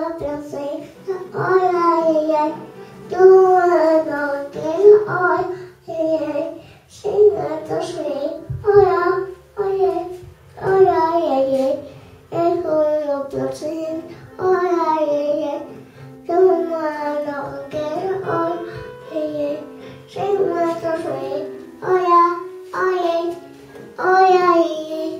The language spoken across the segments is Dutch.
Doe het nog een keer, oh jee, zing het als mee, oh ja, oh jee, oh ja, jee, ik hoor op dat zingen, oh ja, jee, doe maar nog een keer, oh jee, zing het als mee, oh ja, oh jee, oh ja, jee.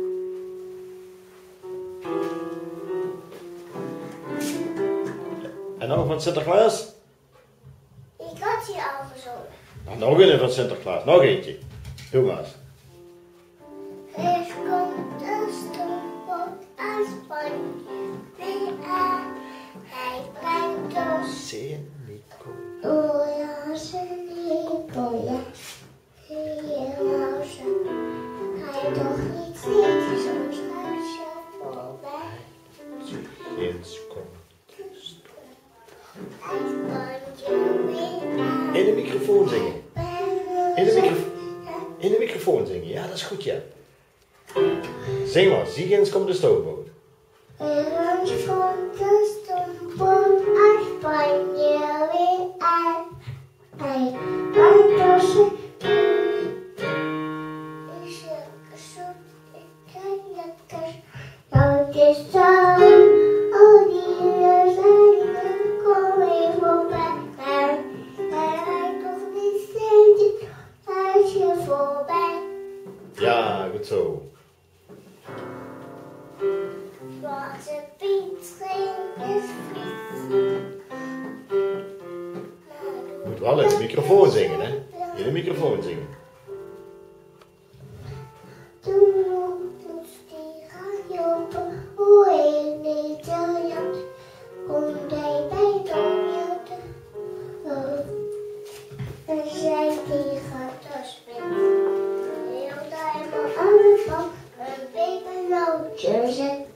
En nog van Sinterklaas? Ik had hier al gezongen. Nou, nog een van Sinterklaas, nog eentje. Doe maar eens. Er komt een stoomboot uit Spanje weer aan. Hij brengt ons Sint-Nico. oh ja, Sint-Nico, ja. Hier ze. Hij toch niet steeds ons huisje voorbij. Ginds komt. Hij Spanje weer aan. In de microfoon zingen. In de microfoon. microfoon zingen, ja, dat is goed, ja. Zing maar, Ziegens komt de stoomboot. Er komt de stoomboot uit Spanje weer aan. Hij brengt ons is zoet, lekker. Dat is zo, oh die zijn kom weer voorbij. En hij toch niet steeds huisje voorbij. Ja, goed zo. Wat een Piet is fiets. Moet wel in de microfoon zingen, hè? In de microfoon zingen. Toen moest die gaan lopen, hoe in Nederland komt hij bij Donjot. En zei die gaat als spin. Hield hij me aan de bank, een pepernootje zet.